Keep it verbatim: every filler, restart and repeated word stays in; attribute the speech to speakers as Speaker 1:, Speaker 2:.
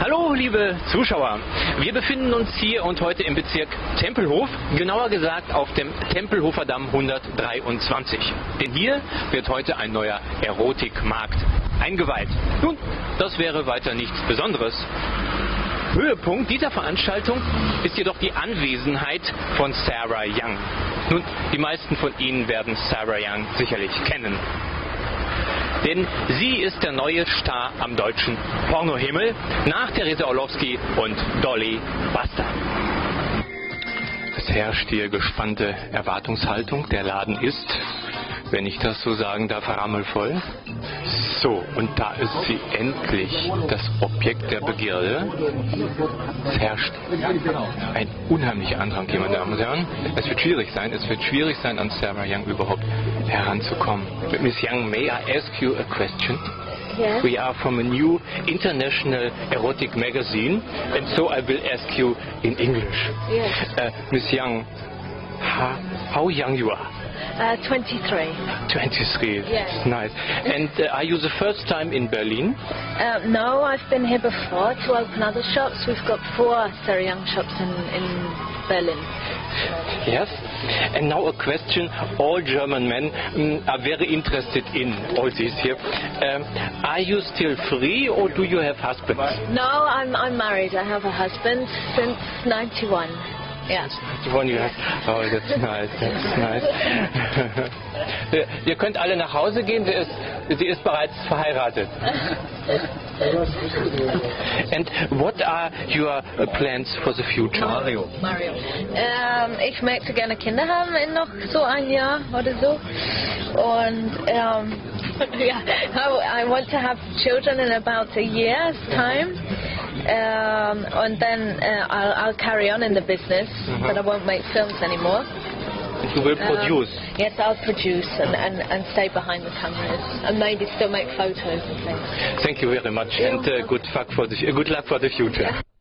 Speaker 1: Hallo liebe Zuschauer, wir befinden uns hier und heute im Bezirk Tempelhof, genauer gesagt auf dem Tempelhofer Damm hundertdreiundzwanzig. Denn hier wird heute ein neuer Erotikmarkt eingeweiht. Nun, das wäre weiter nichts Besonderes. Höhepunkt dieser Veranstaltung ist jedoch die Anwesenheit von Sarah Young. Nun, die meisten von Ihnen werden Sarah Young sicherlich kennen. Denn sie ist der neue Star am deutschen Pornohimmel nach Theresa Orlowski und Dolly Buster. Es herrscht hier gespannte Erwartungshaltung. Der Laden ist, wenn ich das so sagen darf, rammelvoll. So, und da ist sie endlich, das Objekt der Begierde. Es herrscht ein unheimlicher Andrang hier, meine Damen und Herren. Es wird schwierig sein, es wird schwierig sein, an Sarah Young überhaupt heranzukommen. Miss Young, may I ask you a question?
Speaker 2: Yes.
Speaker 1: We are from a new international erotic magazine, and so I will ask you in English.
Speaker 2: Yes.
Speaker 1: Uh, Miss Young, how, how young you are?
Speaker 2: Uh, twenty-three.
Speaker 1: twenty-three.
Speaker 2: Yes.
Speaker 1: Nice. And uh, are you the first time in Berlin?
Speaker 2: Uh, no, I've been here before to open other shops. We've got four Sarah Young shops in, in Berlin.
Speaker 1: Yes. And now a question all German men um, are very interested in all this here. Um, are you still free or do you have husbands?
Speaker 2: No, I'm, I'm married. I have a husband since ninety-one. Yeah.
Speaker 1: One you have. Oh, that's nice, that's nice. Ihr könnt alle nach Hause gehen, sie ist, sie ist bereits verheiratet. And what are your uh, plans for the future?
Speaker 2: Mario. Mario. Ähm, ich möchte gerne Kinder haben in noch so ein Jahr oder so. Und ähm, yeah, I, I want to have children in about a year's time. Um, and then uh, I'll, I'll carry on in the business, mm-hmm. but I won't make films anymore.
Speaker 1: You will produce?
Speaker 2: Um, yes, I'll produce and, and, and stay behind the cameras and maybe still make photos and things.
Speaker 1: Thank you very much, and uh, good luck for the, good luck for the future.